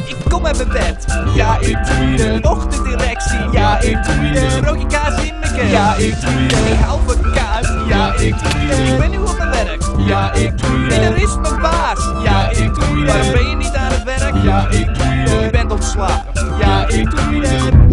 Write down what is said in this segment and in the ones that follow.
Ik kom uit mijn bed. Ja, ik tweet. Ochtenddirectie. Ja, ik tweet. Broodje kaas in mijn keel. Ja, ik tweet. Ik hou van kaas. Ja, ik tweet. Ik ben nu op mijn werk. Ja, ik tweet. En er is mijn baas. Ja, ik tweet. Waarom ben je niet aan het werk? Ja, ik tweet. Je bent ontslagen. Ja, ik tweet.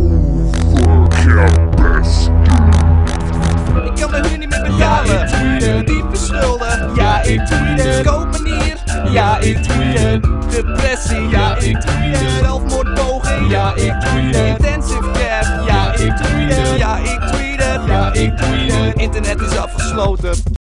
Ik kan mijn huur niet meer betalen. Ja, ik tweet. Diepe schulden. Ja, ik tweet. Koopmanier. Ja, ik tweet. Depressie. Ja, ik tweet. Zelfmoordpoging. Ja, ik tweet. Intensive care. Ja, ik tweet. Ja, ik tweet. Ja, ik tweet. Internet is afgesloten.